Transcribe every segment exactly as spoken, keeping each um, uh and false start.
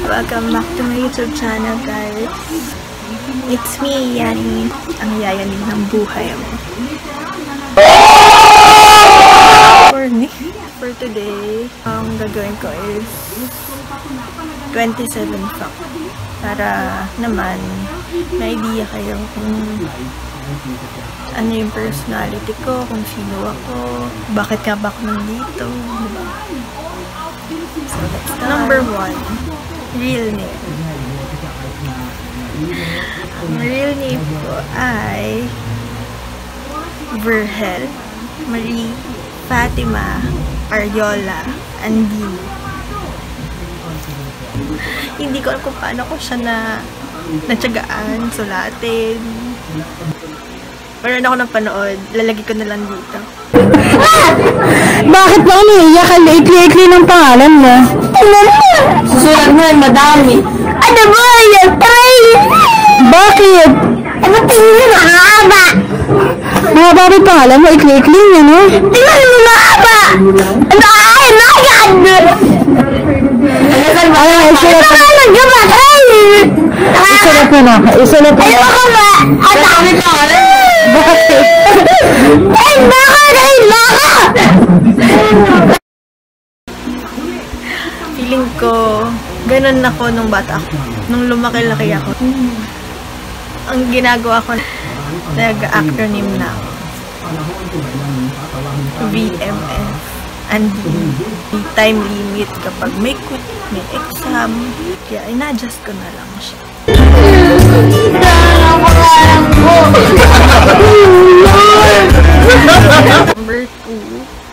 Welcome back to my YouTube channel, guys. It's me, Yani, ang yayanig ng buhay mo. For me, for today, ang gagawin ko is twenty-seven fuck. Para naman, may idea kayo kung ano yung personality ko, kung sino ako, bakit nga ba ako nandito, diba? So, let's start. Number one, real name. Ang real name ko ay Virgel Marie Fatima Ariola Andino. Hindi ko alam kung paano ko siya na natsagaan, sulatin. Meron ako napanood, lalagay ko na lang dito. Bakit ba umiiyak ka? Ikli-ikli ng pangalan mo. Susulat mo yan, madami. Ano ba yan? Try! Bakit? Ano tingin mo? Mahaba! Mahaba ba yung pangalan mo? Ikli-ikli niya, no? Tingnan mo, mahaba! Ano ay? Nakagad! Ano? Isulat mo. Isulat mo na. Isulat mo na. Ayoko ba? Ang dami pangalan. Bakit? Ay, bakit? Ay, bakit? Feeling ko, ganun ako nung bata ako. Nung lumaki-laki ako. Ang ginagawa ko, nag-acronym na ako. V M F. And may time limit kapag may quit, may exam. Kaya ina-adjust ko na lang siya. Number two,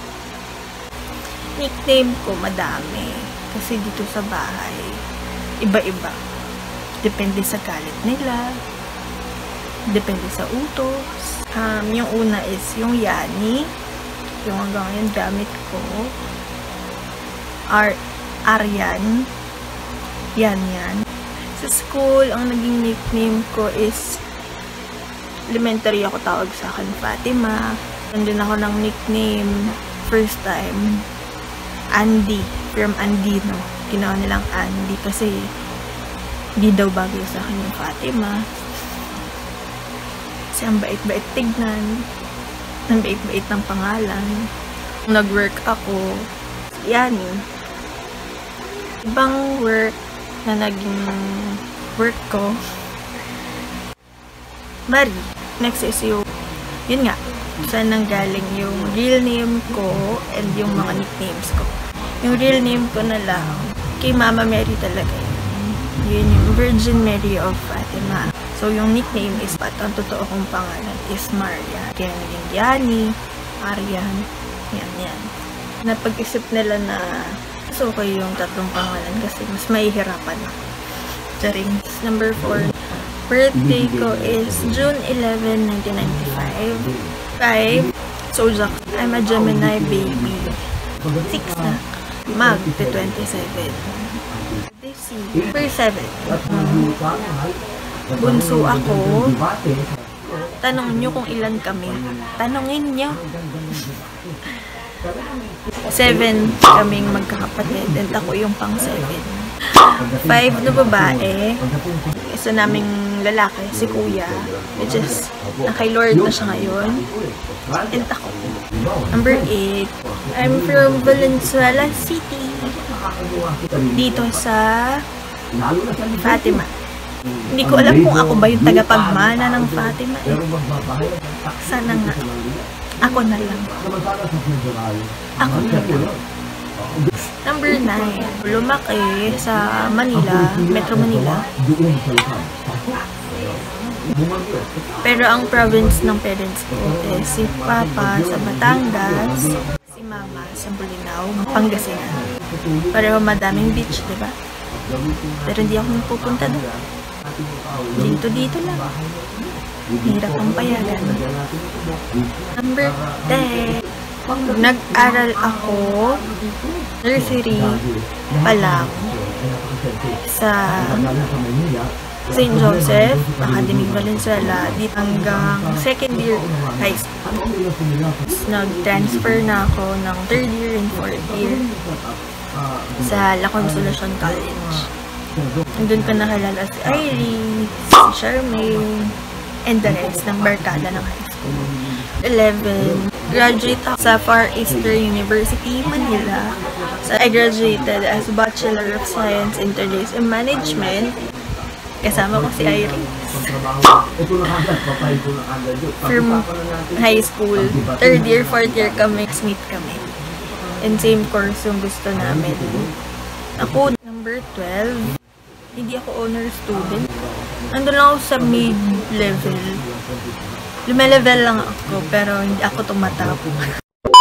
nickname ko madami. Kasi dito sa bahay, iba-iba. Depende sa galit nila. Depende sa utos. Um, yung una is yung Yani. Yung hanggang ngayon gamit ko. Ar Aryan. Yan yan. Sa school, ang naging nickname ko is elementary ako, tawag sa akin Fatima. Nandun ako ng nickname first time Andy, from Andino. Ginawa nilang Andy kasi di daw bagay sa akin yung Fatima. Kasi ang bait-bait tignan, ang bait-bait ng pangalan. Nag-work ako, Yani. Ibang work na naging work ko, Marie. Next is yung, yun nga, saan nanggaling yung real name ko and yung mga nicknames ko. Yung real name ko na lang, kay Mama Mary talaga yun. Yun yung Virgin Mary of Fatima. So, yung nickname is, at ang totoo kong pangalan is Maria. Kaya naging Yani, Arian, yan, yan. Napag-isip nila na so okay yung tatlong pangalan kasi mas mahihirapan ako. Charing. Number four, birthday ko is June eleventh, nineteen ninety-five. Five, Zodiac. I'm a Gemini baby. Six na. Mag to twenty-seven. This year, for seven. Bunso ako. Tanong nyo kung ilan kami. Tanongin nyo. Seven kaming magkakapatid and ako yung pang seven. Five na babae. Isa naming lalaki, si Kuya, which is kay Lord na siya ngayon. And ako. Number eight. I'm from Valenzuela City. Dito sa Fatima. Hindi ko alam kung ako ba yung tagapagmana ng Fatima eh. Sana nga. Ako na lang. Ako na lang. Number nine. Lumaki sa Manila, Metro Manila. Pero ang province ng parents ko is si Papa sa Batangas, si Mama sa Bolinao, Pangasinan. Pareho madaming beach, diba? Pero hindi ako pupunta doon. Dito-dito lang. Hirap ang payagan. Number ten. Nag-aral ako nursery pa lang sa Saint Joseph Academy Valenzuela dito hanggang second year high school. Nag-transfer na ako ng third year and fourth year sa La Consolacion College. Doon ko nakilala si Iris, si Charmaine, and the rest ng barkada ng high school. eleven. Graduate ako sa Far Eastern University, Manila. So, I graduated as Bachelor of Science in Tourism Management. Kasama ko si Iris. From high school, third year, fourth year kami, meet kami. And same course yung gusto namin. Ako, number twelve, hindi ako honor student. Nandun lang ako sa mid-level. Lume-level lang ako, pero hindi ako tumatapos.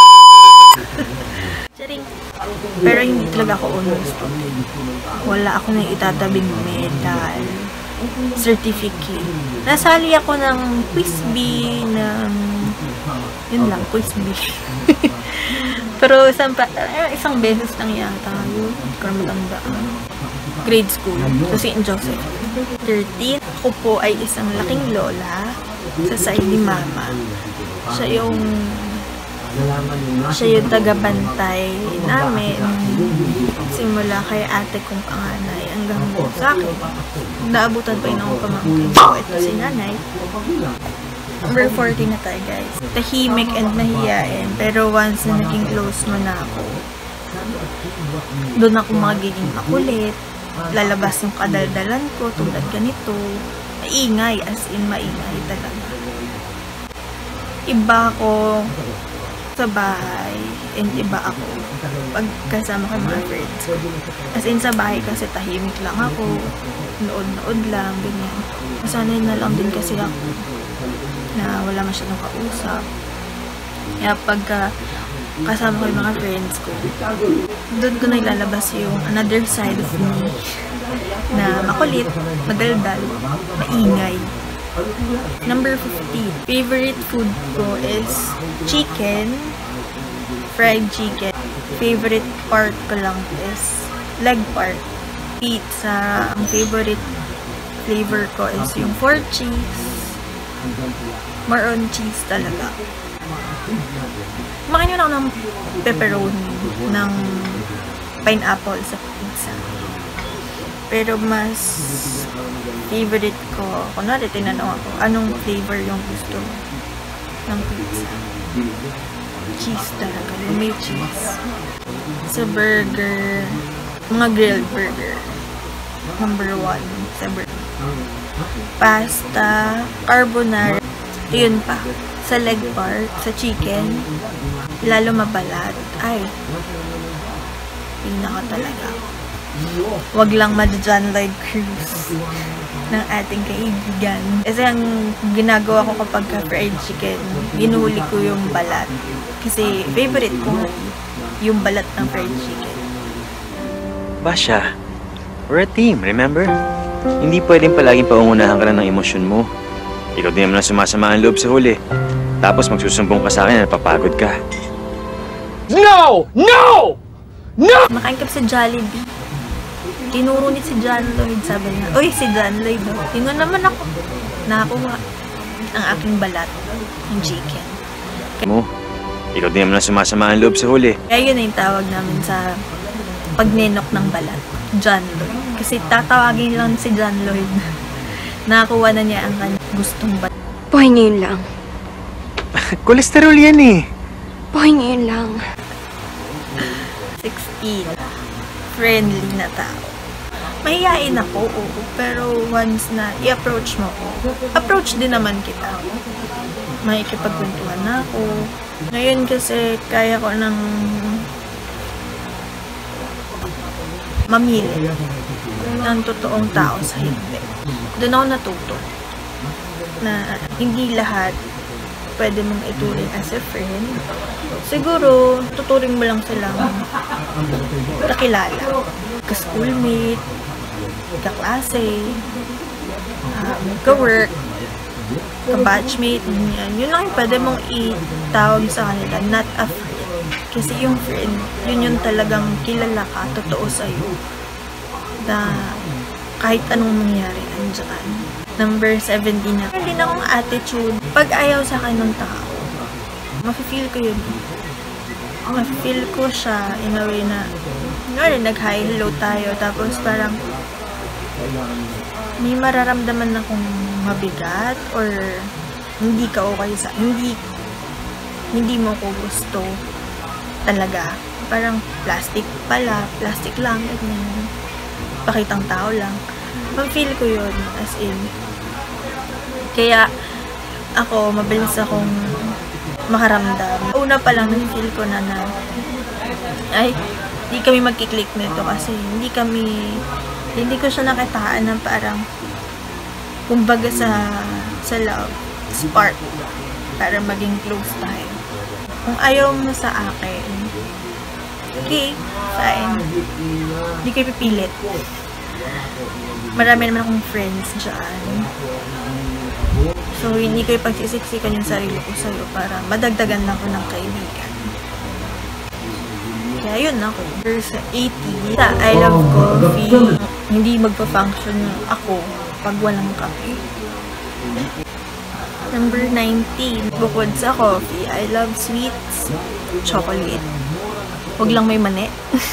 Charing. Pero hindi talaga ako honor student. Wala ako na itatabing medal, certificate. Nasali ako ng quiz bee, ng... Yun lang, quiz bee. Pero isang, isang beses lang yata yun. Hindi ko na matandaan. Grade school, sa Saint Joseph. thirteen, ako po ay isang laking lola sa side ni mama. Siya yung siya yung tagabantay namin simula kay ate kong panganay hanggang sa akin. Naabutan pa yun akong pamangkin ko. Ito si nanay. Number fourteen na tayo, guys. Tahimik and mahiyain, pero once na naging close mo na ako, doon ako magiging makulit. Lalabas yung kadaldalan ko tulad ganito. Maingay, as in maingay talaga. Iba ako sa bahay and iba ako pag kasama ko mga friends ko. As in sa bahay kasi tahimik lang ako, nood-nood lang, ganyan. Masanay na lang din kasi ako na wala masyadong kausap. Kaya pagka kasama ko yung mga friends ko, doon ko na ilalabas yung another side of me na makulit, madaldal, maingay. Number fifteen. Favorite food ko is chicken, fried chicken. Favorite part ko lang is leg part. Pizza. Ang favorite flavor ko is yung four cheese. More on cheese talaga. Makain yun ako ng pepperoni, ng pineapple sa pizza. Pero mas favorite ko, kunwari tinanong ako, anong flavor yung gusto mo ng pizza? Cheese talaga, yung may cheese. Sa burger, mga grilled burger. Number one sa burger. Pasta, carbonara, yun pa. Sa leg part, sa chicken, lalo mabalat, ay, pinaka talaga. Wag lang ma-John Lloyd Cruz ng ating kaibigan. Kasi ang ginagawa ko kapag fried chicken, ginuhuli ko yung balat. Kasi favorite ko yung balat ng fried chicken. Basha, we're a team, remember? Hindi pwedeng palaging paungunahan ka lang ng emosyon mo. Ikaw din naman ang sumasama ang loob sa huli. Tapos magsusumbong ka sa akin na napapagod ka. No! No! No! Makain ka sa Jollibee. Tinuro ni si John Lloyd, sabi niya, uy, si John Lloyd, oh. Tingnan naman ako. Nakakuha ang aking balat, yung chicken. Mo, ikaw din naman ang sumasama ang loob sa huli. Kaya yun na yung tawag namin sa pagnenok ng balat, John Lloyd. Kasi tatawagin lang si John Lloyd. Nakakuha na niya ang kanyang gustong balat. Buhay ngayon lang. Kolesterol yan eh. Buhay ngayon lang. sixteen. Friendly na tao. Mahihain ako, oo. Pero once na i-approach mo ko, approach din naman kita. Makikipagkwentuhan na ako. Ngayon kasi kaya ko ng mamili ng totoong tao sa hindi. Doon ako natuto na hindi lahat pwede mong ituring as a friend. Siguro, tuturing mo lang silang kakilala. Ka-schoolmate, ka-klase, um, ka-work, ka-batchmate, yan. Yun lang yung pwede mong itawag sa kanila, not a friend. Kasi yung friend, yun yung talagang kilala ka, totoo sa'yo. Na kahit anong mangyari, andyan. Number seventeen na. Hindi na akong attitude. Pag ayaw sa akin ng tao, mafe-feel ko yun. Mafe-feel ko siya in a way na, nga rin, nag-hi, hello tayo. Tapos parang, may mararamdaman akong mabigat or hindi ka okay sa, hindi, hindi mo ko gusto talaga. Parang plastic pala, plastic lang, ganyan. Pakitang tao lang. Pag-feel ko yun, as in. Kaya, ako, mabilis akong makaramdam. Una pa lang, nag-feel ko na na, ay, hindi kami magkiklik nito kasi hindi kami, hindi ko siya nakitaan ng parang, kumbaga sa, sa love, spark, para maging close tayo. Kung ayaw mo sa akin, okay, fine. Hindi ko ipipilit. Marami naman akong friends dyan. So, hindi ko ipagsisiksikan yung sarili ko sa'yo para madagdagan lang ko ng kaibigan. Kaya yun ako. Verse eighty, sa I love coffee, hindi magpa-function ako pag walang kape. Number nineteen, bukod sa coffee, I love sweets, chocolate. Huwag lang may mani.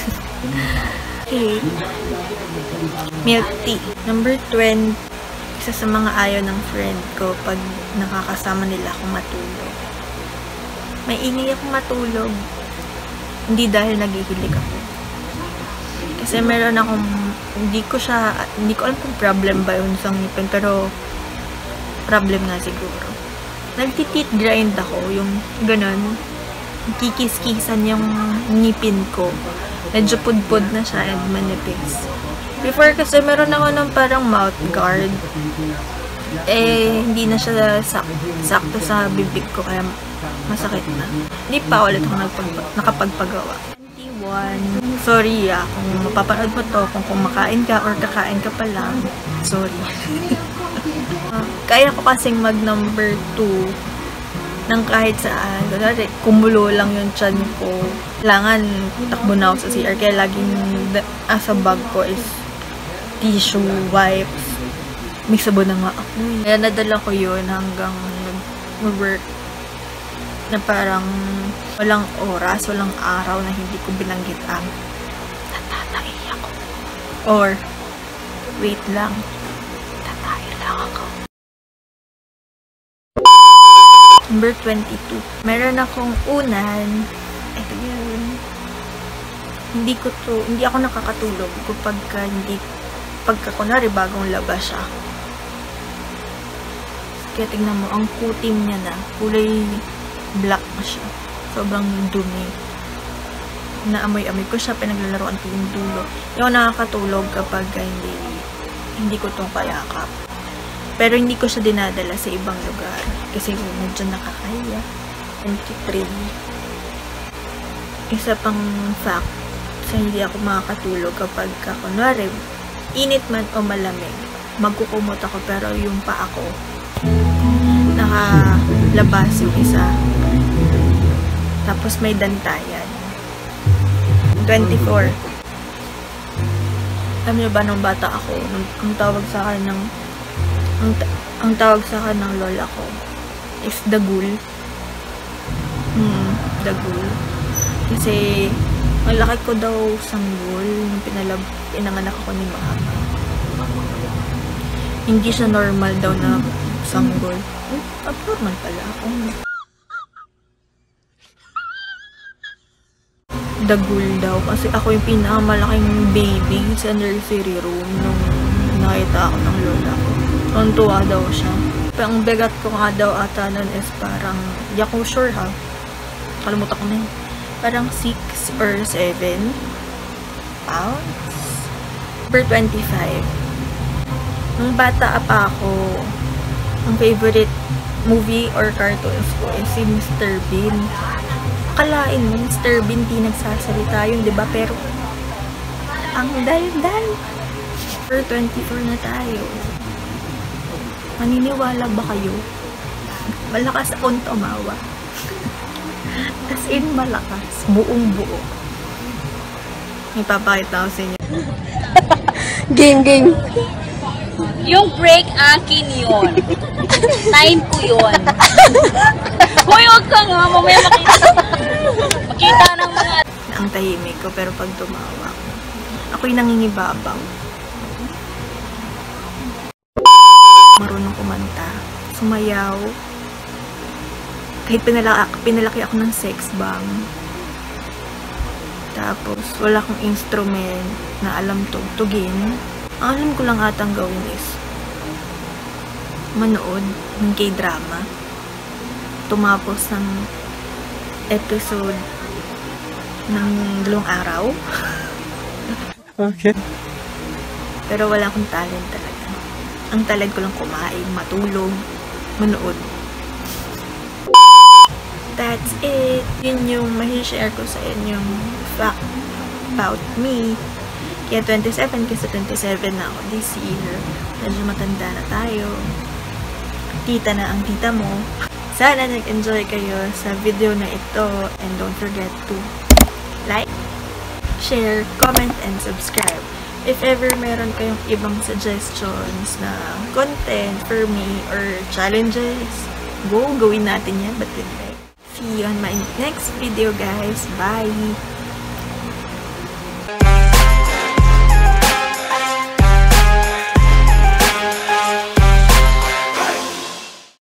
Okay. Milk tea. Number twenty, isa sa mga ayaw ng friend ko pag nakakasama nila akong matulog. May ingay akong matulog. Hindi dahil naghihilig ako. Kasi meron akong, hindi ko siya, hindi ko alam kung problem ba yun sa ngipin, pero problem nga siguro. Nagtitit grind ako, yung ganun. Kikis-kisan yung ngipin ko. Medyo pudpud na siya and manipis. Before kasi meron ako ng parang mouth guard. Eh, hindi na siya sak sakto sa bibig ko kaya masakit na. Hindi pa ulit ako nakapagpagawa. twenty-one. Sorry ah, kung mapapanood mo to, kung kumakain ka or kakain ka pa lang, sorry. uh, kaya ko kasing mag number two ng kahit saan. Kunwari, kumulo lang yung chan ko. Kailangan takbo na ako sa C R. Kaya laging asa bag ko is tissue, wipes. May sabon na nga ako. Kaya nadala ko yun hanggang nag-work na parang walang oras, walang araw na hindi ko binanggit ang tatatay ako. Or, wait lang, tatay lang ako. Number twenty-two. Meron akong unan. Ito yun. Hindi ko to, hindi ako nakakatulog kapag ka hindi, pagka kunwari bagong labas siya. Kaya tingnan mo, ang kutim niya na, kulay black na siya. Sobrang dumi. Naamoy-amoy ko siya, pinaglalaroan ko yung dulo. Hindi ako nakakatulog kapag hindi, hindi ko itong kayakap. Pero hindi ko siya dinadala sa ibang lugar. Kasi medyo nakakaya. twenty-three. Isa pang fact, sa hindi ako makakatulog kapag, kunwari, init man o malamig, magkukumot ako pero yung paa ko, nakalabas yung isa. Tapos may dantayan. twenty-four. Alam niyo ba, nung bata ako, nung, ang tawag sa akin ng ang, ang tawag sa akin ng lola ko is dagul. Hmm, dagul. Kasi malaki ko daw sanggol nung pinalab, pinanganak ako ni mama. Hindi siya normal daw na sanggol. Eh, abnormal pala ako. Dagul daw. Kasi ako yung pinakamalaking baby sa nursery room nung nakita ako ng lola ko. Tuntua daw siya. Ang bigat ko nga daw ata nun is parang, di ako sure ha. Kalimutan ko na yun. Parang six or seven pounds. Per twenty-five. Nung bata pa ako, ang favorite movie or cartoons ko is si Mister Bean. Akalain mo, Mister Bean di nagsasalita yun, diba? Pero, ang dal-dal. Per twenty-four na tayo. Maniniwala ba kayo? Malakas akong tumawa. As in, malakas. Buong buo. May papakita ko sa inyo. Game, game. Yung break akin yun. Time ko yun. Hoy, huwag ka nga. Mamaya makita. Makita ng mga... Ang tahimik ko, pero pag tumawa ko, ako'y nangingibabaw. marunong kumanta, sumayaw. Kahit pinalaki, pinalaki ako ng sex bomb. Tapos, wala akong instrument na alam tugtugin. Ang alam ko lang atang gawin is manood ng K-drama. Tumapos ng episode ng dalawang araw. Okay. Pero wala akong talent talaga. Ang talent ko lang kumain, matulog, manood. That's it. Yun yung mahi-share ko sa inyong fact about me. Kaya twenty-seven, kasi twenty-seven na ako this year. Medyo matanda na tayo. Tita na ang tita mo. Sana nag-enjoy kayo sa video na ito. And don't forget to like, share, comment, and subscribe. If ever meron kayong ibang suggestions na content for me or challenges, go, gawin natin yan. But anyway, see you on my next video, guys. Bye!